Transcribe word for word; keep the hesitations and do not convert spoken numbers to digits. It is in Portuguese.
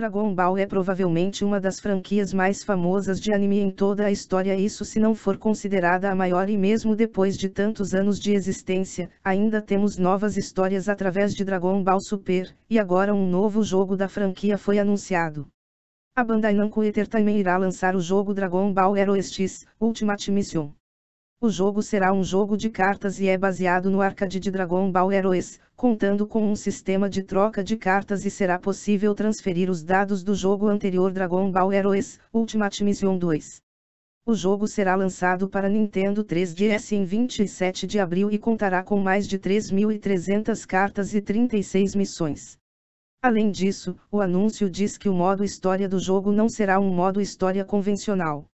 Dragon Ball é provavelmente uma das franquias mais famosas de anime em toda a história, isso se não for considerada a maior, e mesmo depois de tantos anos de existência, ainda temos novas histórias através de Dragon Ball Super, e agora um novo jogo da franquia foi anunciado. A Bandai Namco Entertainment irá lançar o jogo Dragon Ball Heroes X Ultimate Mission. O jogo será um jogo de cartas e é baseado no arcade de Dragon Ball Heroes, contando com um sistema de troca de cartas, e será possível transferir os dados do jogo anterior Dragon Ball Heroes Ultimate Mission dois. O jogo será lançado para Nintendo três D S em vinte e sete de abril e contará com mais de três mil e trezentas cartas e trinta e seis missões. Além disso, o anúncio diz que o modo história do jogo não será um modo história convencional.